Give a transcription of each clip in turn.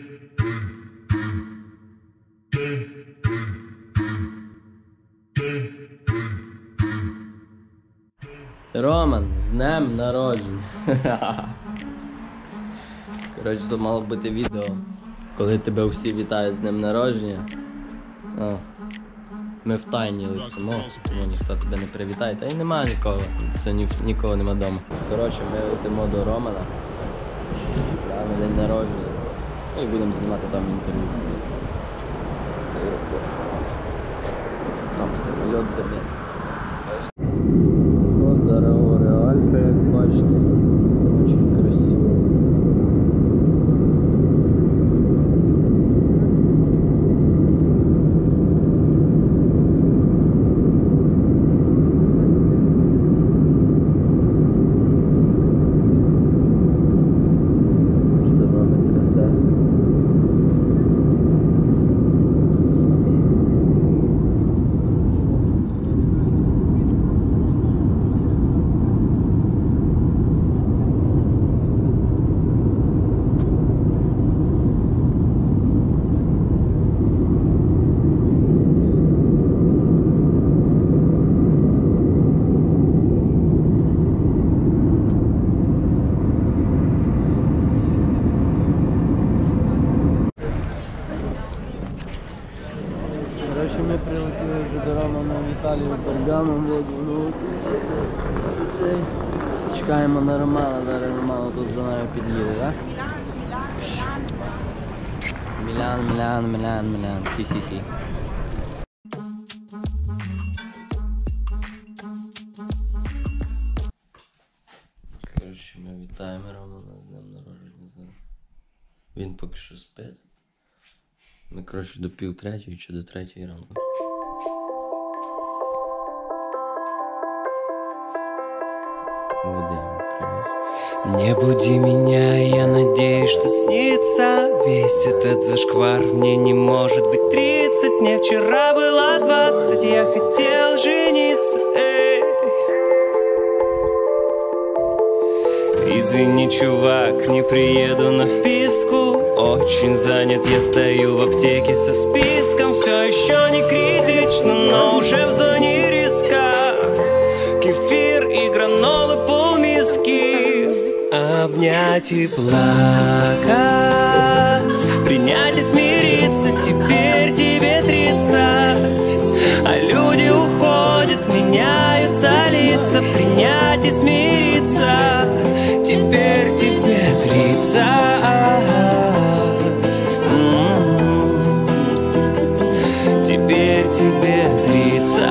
Роман, з днем народження. Коротше, тут мало бути відео, коли тебе всі вітають з днем народження. Ми в тайні летимо, тому ніхто тебе не привітає. Та й немає нікого, сьогодні нікого нема вдома. Коротше, ми летимо до Романа на день народження. Ну і будемо знімати там інтерв'ю. Там самоліт дебет. От зараз гори Альпи, як бачите, дуже красиво. Ми прилетіли вже до Романа в Італію Бергамо, чекаємо на Романа, зараз Роман тут за нами під'їде, так? Мілян, сі. Коротше, ми вітаємо Романа з днем народження. Він поки що спить. Ми, коротше, до 2:30 чи до 3:00 ранку. Воды ему привез. Не буди меня, я надеюсь, что снится весь этот зашквар. Мне не может быть 30, мне вчера было 20. Я хотел жениться, эй. Извини, чувак, не приеду на вписку. Очень занят, я стою в аптеке со списком. Все еще не критично, но уже в зоне риска. Кефир и гранолы полмиски. Обнять и плакать, принять и смириться. Теперь тебе 30, а люди уходят, меняются лица. Принять и смириться. Теперь тебе 30. Теперь тебе 30.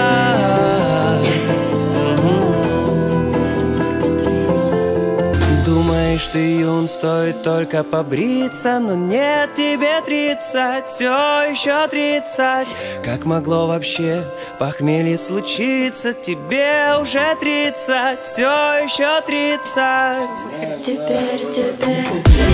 Думаешь, ты юн, стоит только побриться. Но нет, тебе 30, все еще 30. Как могло вообще похмелье случиться? Тебе уже 30, все еще 30. Теперь тебе.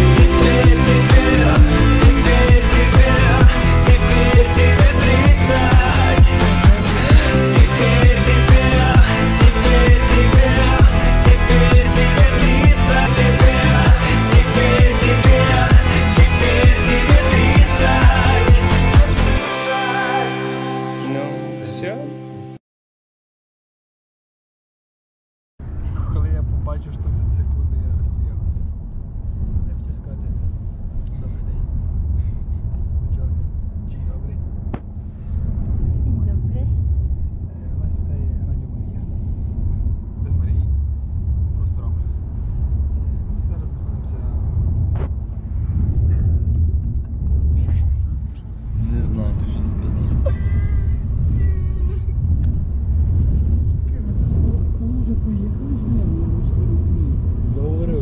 Коли я побачив, що від секунди я розтірявся. Я хотів сказати добрий день. Buongiorno. Dzień dobry. Dzień dobry. Вас вітає Радіо Марія. Без Марії. Просто Рома. Ми зараз знаходимося... Не знаю, що сказати. Вже поїхали, чи ні? Договорився.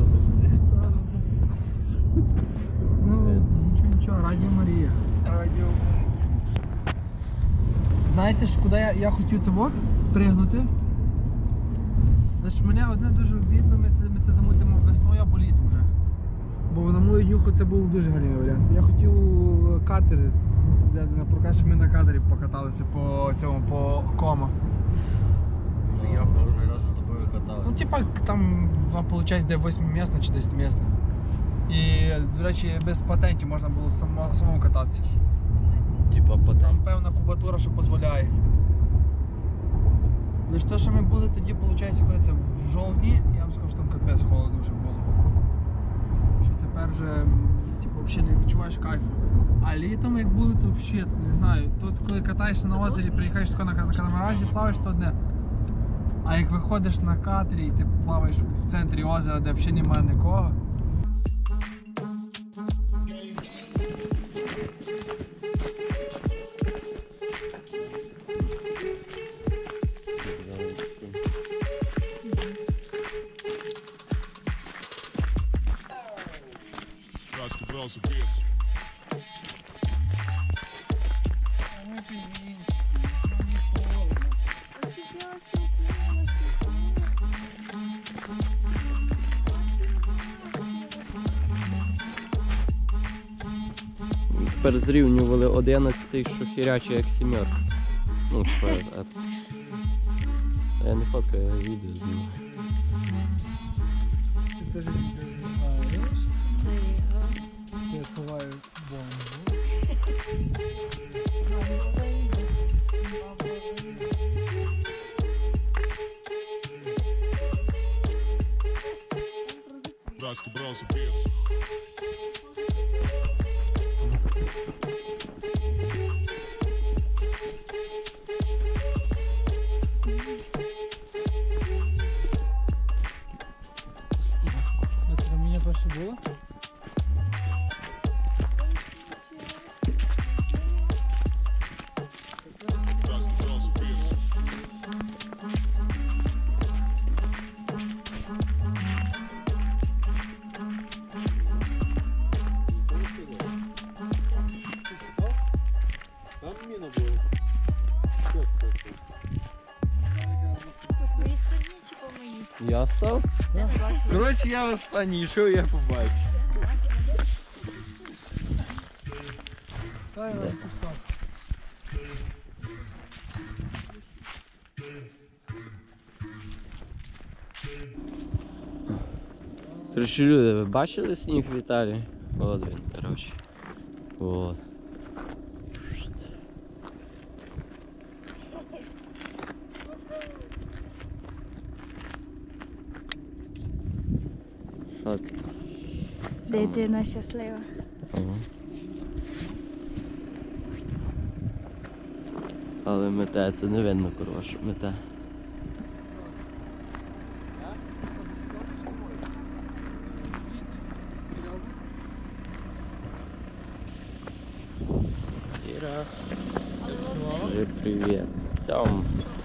Ну, нічого, Радіо Марія. Радіо Марія. Знаєте ж, куди я хотів це пригнути? Значить, мене одне дуже обідно, ми це замутимо весною або літом вже. Бо на мою нюху це був дуже гарний варіант. Я хотів катер взяти на прокат, щоб ми на катері покаталися по цьому, по Комо. Я вже раз з тобою катався. Ну, типа, там, виходить, де 8-місна чи 10-місна. І є. До речі, без патентів можна було самому кататися. Типа Там потім. певна кубатура, що дозволяє. Лише те, що ми були тоді, виходить, коли це в жовтні, я вам скажу, що там капець холодно вже було. Що тепер вже типу, взагалі не відчуваєш кайфу. А літом, як були, то взагалі, не знаю, тут коли катаєшся на озері, приїхаєш тако на катамаразі, плаваєш, то одне. А як виходиш на катері і ти плаваєш в центрі озера, де взагалі немає нікого. Тепер зрівнювали 11-й, що хірячий як сімерка. Ну, тепер. Я не фоткаю, я відео знімаю. Ти теж відео знімаєш? Я ховаю бомбу. Це у мене перше було? Твої спині чи по моїй? Я став? Коротше, я останній йшов, я побачив. Та я пускав. Коротше, люди, ви бачили сніг в Італії? От він, коротше. От. Що ти там? Дитина щаслива. Ага. Але мете, це не видно, корова, що мете. Іра. Скажи привіт. Цьому.